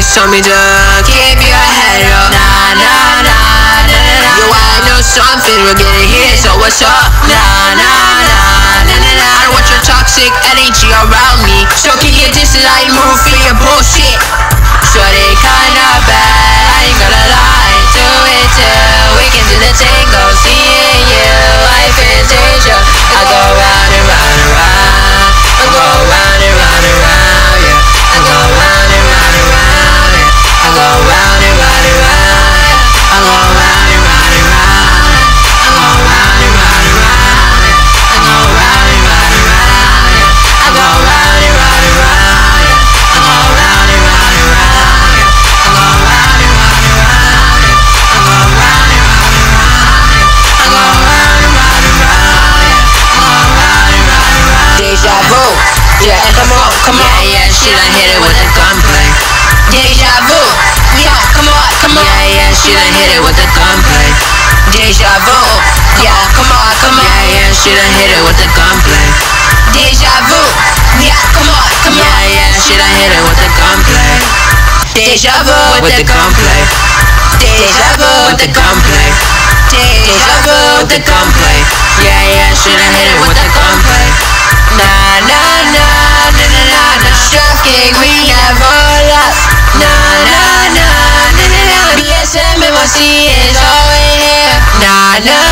told me to keep your head up. Nah, nah, nah, nah, nah, nah. Yo, I know something, we're getting hit, so what's up? Nah, nah, nah, nah, nah, nah. I don't want your toxic energy around me, so keep your distance, I ain't move for your bullshit. Shorty kinda bad, I ain't gonna lie to it till we can do the tango. Seeing you, life is danger. I go round and round and round. I go round and round and round, yeah. I go round and round and round, yeah. I go round and round and round, yeah. I go round and round and round, yeah. I go round and round and round, yeah. I go round and round and round, yeah. I go round and round and round, yeah. I go round and round and round, yeah. I go round and round and round, yeah. I go round and round and round, yeah. I go round and round and round, yeah. I go round and round and round. Deja vu, yeah, come on, yeah, she done hit it with the gunplay. Deja vu, yeah, come on, yeah, she done hit it with the gunplay. Deja vu, yeah, come on, yeah, she done hit it with the gunplay. Deja vu, yeah, come on, yeah, she done hit it with the gunplay. Deja vu with the gunplay. Deja vu with the gunplay. Deja vu with the gunplay. Yeah, she done hit it with the gunplay. Nah, nah, nah, nah, nah, nah, nah. Striking, we never lost. Nah, nah, nah, nah, nah, nah. BSM and my C is all in here. Nah, nah.